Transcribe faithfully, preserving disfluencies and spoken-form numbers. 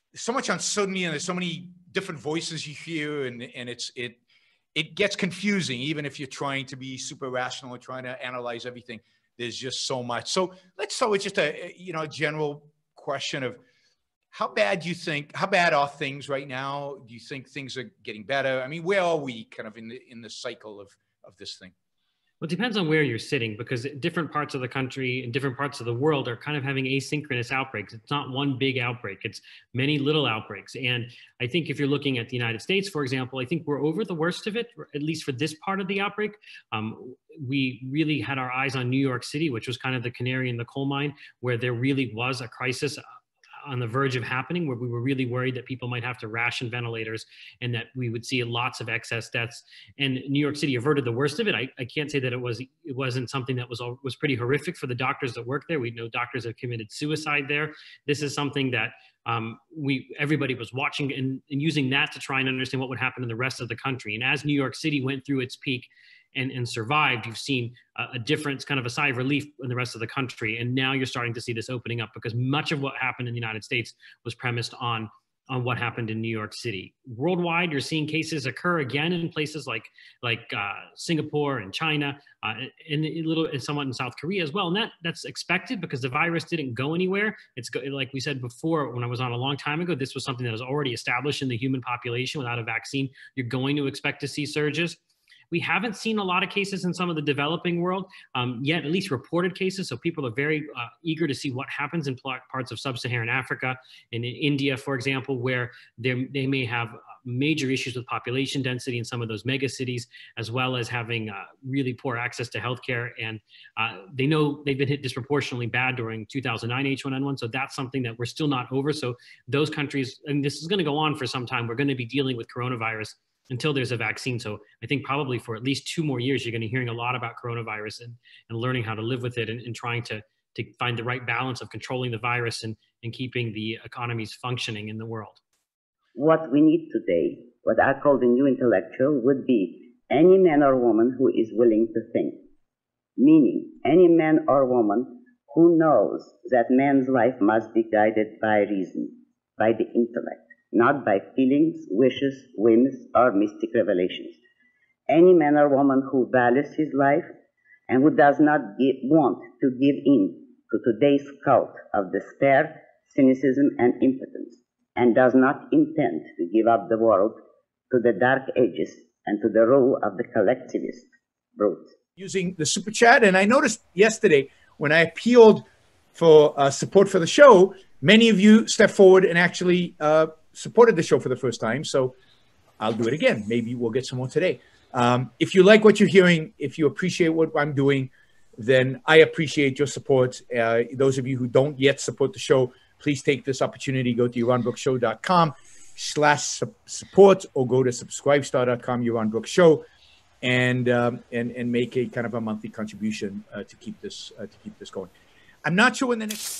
there's so much uncertainty and there's so many different voices you hear, and, and it's, it, it gets confusing, even if you're trying to be super rational or trying to analyze everything. There's just so much. So let's start with just a, you know, general question of how bad do you think, how bad are things right now? Do you think things are getting better? I mean, where are we kind of in the, in the cycle of, of this thing? Well, it depends on where you're sitting, because different parts of the country and different parts of the world are kind of having asynchronous outbreaks. It's not one big outbreak, it's many little outbreaks. And I think if you're looking at the United States, for example, I think we're over the worst of it, at least for this part of the outbreak. Um, we really had our eyes on New York City, which was kind of the canary in the coal mine, where there really was a crisis on the verge of happening, where we were really worried that people might have to ration ventilators and that we would see lots of excess deaths. And New York City averted the worst of it. I, I can't say that it was it wasn't something that was was pretty horrific for the doctors that work there. We know doctors have committed suicide there. This is something that um, we everybody was watching and, and using that to try and understand what would happen in the rest of the country. And as New York City went through its peak and, and survived, you've seen a, a difference, kind of a sigh of relief in the rest of the country. And now you're starting to see this opening up, because much of what happened in the United States was premised on, on what happened in New York City. Worldwide, you're seeing cases occur again in places like, like uh, Singapore and China, uh, and a little, and somewhat in South Korea as well. And that, that's expected, because the virus didn't go anywhere. It's go, like we said before, when I was on a long time ago, this was something that was already established in the human population. Without a vaccine, you're going to expect to see surges. We haven't seen a lot of cases in some of the developing world um, yet, at least reported cases. So people are very uh, eager to see what happens in parts of sub-Saharan Africa and in India, for example, where they may have major issues with population density in some of those mega cities, as well as having uh, really poor access to healthcare. And uh, they know they've been hit disproportionately bad during two thousand nine H one N one. So that's something that we're still not over. So those countries, and this is going to go on for some time, we're going to be dealing with coronavirus until there's a vaccine. So I think probably for at least two more years, you're going to be hearing a lot about coronavirus and, and learning how to live with it, and, and trying to, to find the right balance of controlling the virus and, and keeping the economies functioning in the world. What we need today, what I call the new intellectual, would be any man or woman who is willing to think. Meaning, any man or woman who knows that man's life must be guided by reason, by the intellect, not by feelings, wishes, whims, or mystic revelations. Any man or woman who values his life and who does not give, want to give in to today's cult of despair, cynicism, and impotence, and does not intend to give up the world to the dark ages and to the rule of the collectivist brute. Using the super chat, and I noticed yesterday when I appealed for uh, support for the show, many of you stepped forward and actually uh, supported the show for the first time. So I'll do it again. Maybe we'll get some more today. Um, if you like what you're hearing, if you appreciate what I'm doing, then I appreciate your support. Uh, those of you who don't yet support the show, please take this opportunity. Go to yaron brook show dot com slash support, or go to subscribestar dot com, Yaron Brook Show, and um, and and make a kind of a monthly contribution uh, to keep this uh, to keep this going. I'm not sure when the next.